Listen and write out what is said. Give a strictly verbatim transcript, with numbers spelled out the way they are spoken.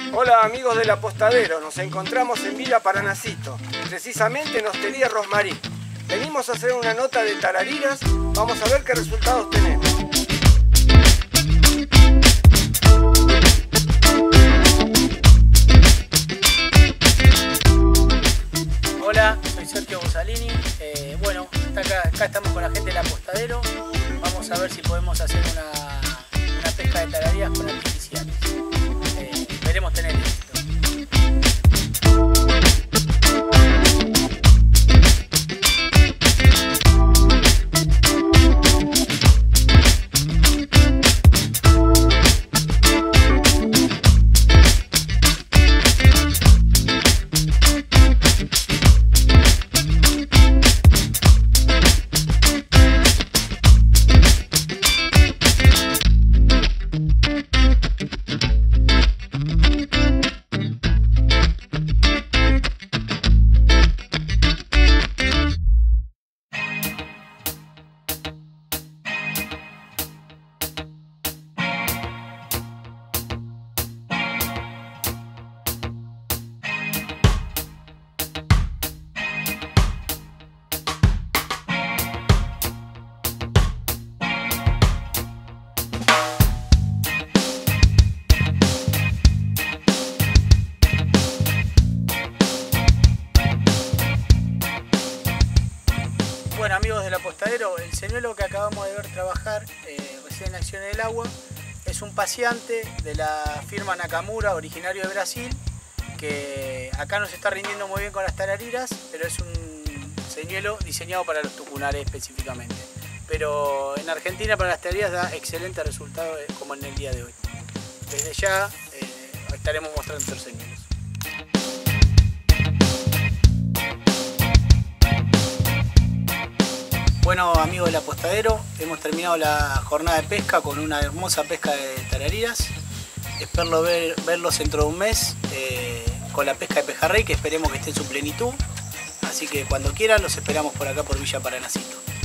Hola amigos del Apostadero, nos encontramos en Villa Paranacito, precisamente en Hostería Rosmarín. Venimos a hacer una nota de tarariras, vamos a ver qué resultados tenemos. Hola, soy Sergio Bosalini. Eh, bueno, acá, acá estamos con la gente del Apostadero. Vamos a ver si podemos hacer una, una pesca de tarariras con artificiales. Eh, esperemos tener éxito. Bueno amigos del Apostadero, el señuelo que acabamos de ver trabajar eh, recién en acción en el agua es un paseante de la firma Nakamura, originario de Brasil, que acá nos está rindiendo muy bien con las tarariras, pero es un señuelo diseñado para los tucunares específicamente. Pero en Argentina para las tarariras da excelente resultado como en el día de hoy. Desde ya eh, estaremos mostrando otros señuelos. Bueno amigos del Apostadero, hemos terminado la jornada de pesca con una hermosa pesca de tarariras. Espero ver, verlos dentro de un mes eh, con la pesca de pejerrey, que esperemos que esté en su plenitud. Así que cuando quieran los esperamos por acá por Villa Paranacito.